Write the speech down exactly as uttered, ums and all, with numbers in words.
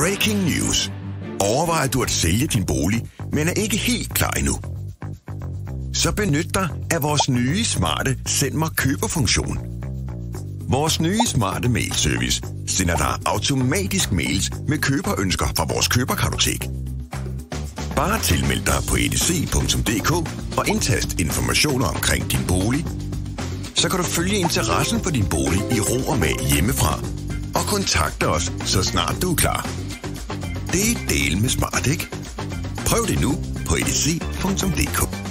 Breaking news. Overvejer du at sælge din bolig, men er ikke helt klar endnu? Så benyt dig af vores nye smarte Send mig køber-funktion. Vores nye smarte mailservice sender dig automatisk mails med køberønsker fra vores køberkartotek. Bare tilmeld dig på e d c punktum d k og indtast informationer omkring din bolig. Så kan du følge interessen for din bolig i ro og mag hjemmefra og kontakte os, så snart du er klar. Det er del med smart, ikke? Prøv det nu på e d c punktum d k.